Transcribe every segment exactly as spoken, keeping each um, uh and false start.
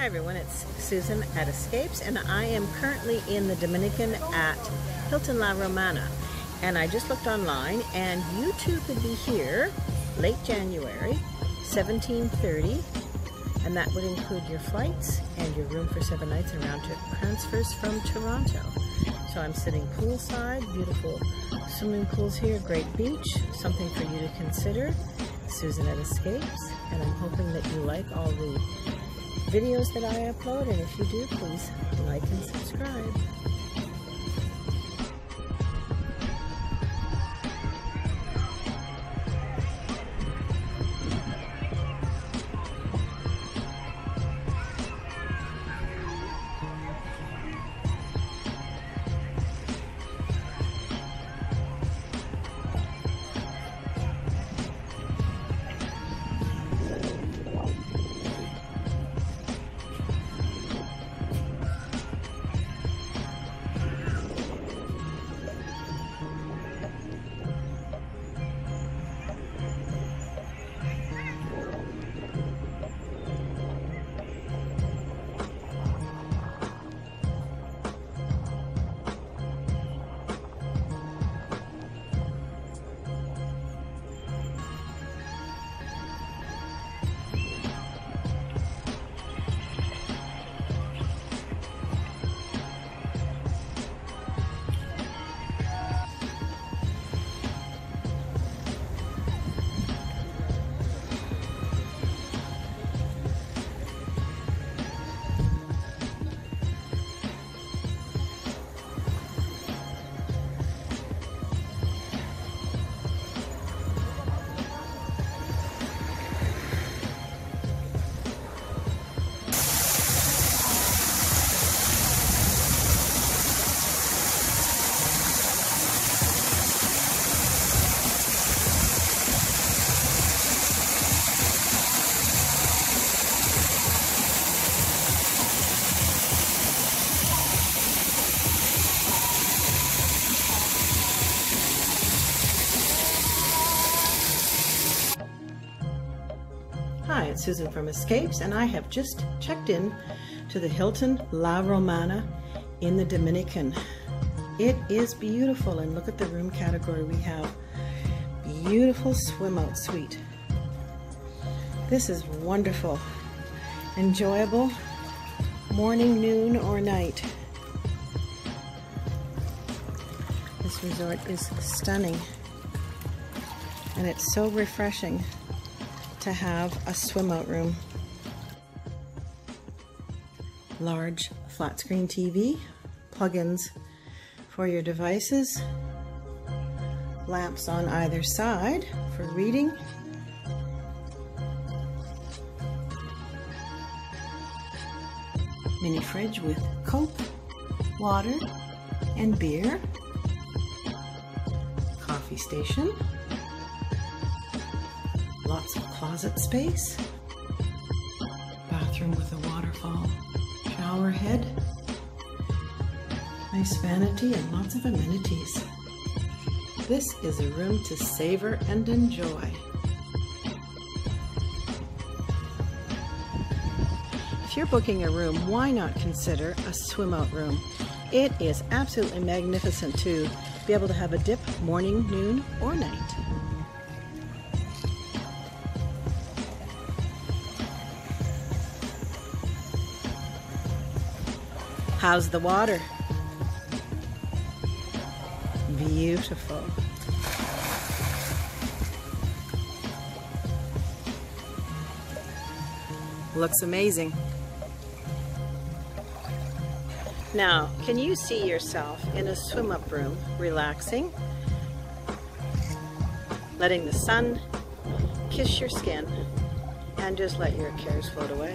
Hi everyone, it's Susan at Escapes, and I am currently in the Dominican at Hilton la Romana. And I just looked online, and you too could be here late January, seventeen thirty, and that would include your flights and your room for seven nights and round trip transfers from Toronto. So I'm sitting poolside, beautiful swimming pools here, great beach, something for you to consider. Susan at Escapes, and I'm hoping that you like all the videos that I upload, and if you do, please like and subscribe. Hi, it's Susan from Escapes, and I have just checked in to the Hilton la Romana in the Dominican. It is beautiful, and look at the room category we have. Beautiful swim out suite. This is wonderful. Enjoyable morning, noon, or night. This resort is stunning, and it's so refreshing to have a swim out room. Large flat screen T V, plugins for your devices, lamps on either side for reading, mini fridge with Coke, water, and beer, coffee station, lots of closet space, bathroom with a waterfall shower head, nice vanity, and lots of amenities. This is a room to savor and enjoy. If you're booking a room, why not consider a swim out room? It is absolutely magnificent to be able to have a dip morning, noon, or night. How's the water? Beautiful. Looks amazing. Now, can you see yourself in a swim-up room, relaxing, letting the sun kiss your skin, and just let your cares float away?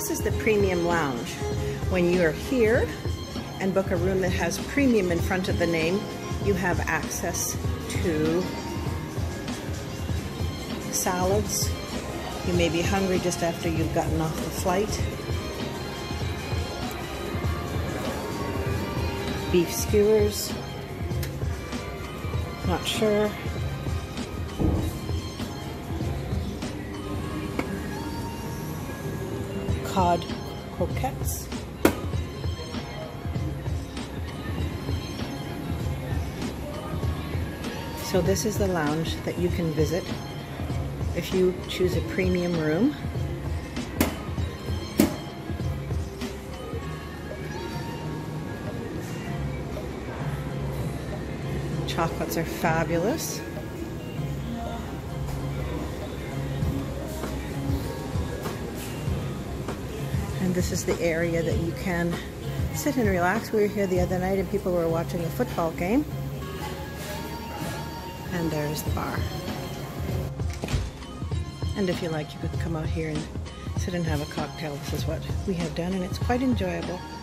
this is the premium lounge. When you're here and book a room that has premium in front of the name, you have access to salads. You may be hungry just after you've gotten off the flight. Beef skewers. Not sure. Cod croquettes. So this is the lounge that you can visit if you choose a premium room. Chocolates are fabulous. And this is the area that you can sit and relax. We were here the other night and people were watching a football game. And there's the bar. And if you like, you could come out here and sit and have a cocktail. This is what we have done, and it's quite enjoyable.